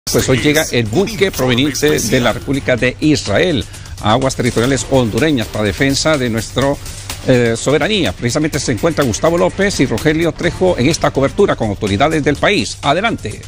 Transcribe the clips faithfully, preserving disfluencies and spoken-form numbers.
Pues hoy llega el buque proveniente de la República de Israel a aguas territoriales hondureñas para defensa de nuestra eh, soberanía. Precisamente se encuentra Gustavo López y Rogelio Trejo en esta cobertura con autoridades del país. Adelante.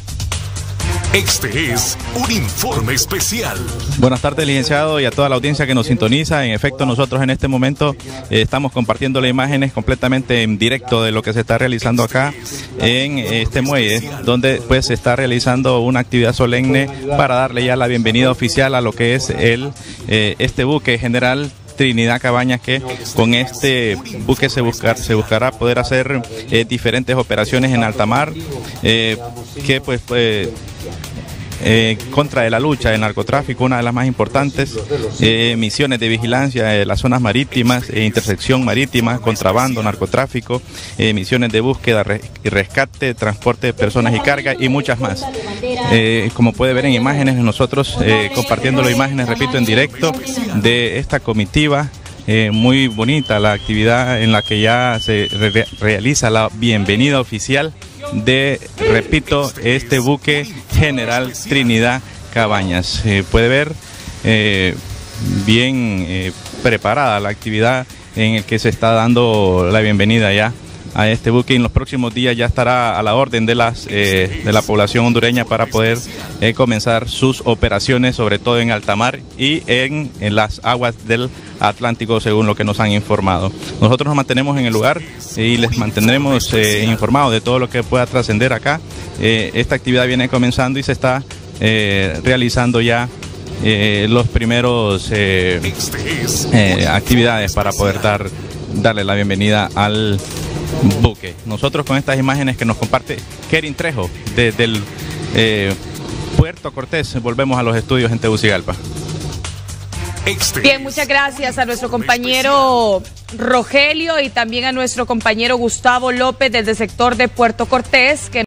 Este es un informe especial. Buenas tardes, licenciado, y a toda la audiencia que nos sintoniza. En efecto, nosotros en este momento eh, estamos compartiendo las imágenes completamente en directo de lo que se está realizando acá en este muelle, donde pues se está realizando una actividad solemne para darle ya la bienvenida oficial a lo que es el eh, este buque General Trinidad Cabañas, que con este buque se, buscar, se buscará poder hacer eh, diferentes operaciones en alta mar, eh, que pues, pues Eh, contra de la lucha del narcotráfico, una de las más importantes, eh, misiones de vigilancia de las zonas marítimas, eh, intersección marítima, contrabando, narcotráfico, eh, misiones de búsqueda re y rescate, transporte de personas y carga y muchas más. Eh, como puede ver en imágenes, nosotros eh, compartiendo las imágenes, repito, en directo de esta comitiva. Eh, muy bonita la actividad en la que ya se re realiza la bienvenida oficial de, repito, este buque General Trinidad Cabañas. Eh, puede ver eh, bien eh, preparada la actividad en el que se está dando la bienvenida ya a este buque. En los próximos días ya estará a la orden de las eh, de la población hondureña para poder eh, comenzar sus operaciones, sobre todo en alta mar y en, en las aguas del Atlántico, según lo que nos han informado. Nosotros nos mantenemos en el lugar y les mantendremos eh, informados de todo lo que pueda trascender acá. Eh, esta actividad viene comenzando y se está eh, realizando ya eh, los primeros eh, eh, actividades para poder dar darle la bienvenida al buque. Nosotros con estas imágenes que nos comparte Kerin Trejo desde el eh, Puerto Cortés, volvemos a los estudios en Tegucigalpa. Bien, muchas gracias a nuestro compañero Rogelio y también a nuestro compañero Gustavo López desde el sector de Puerto Cortés, que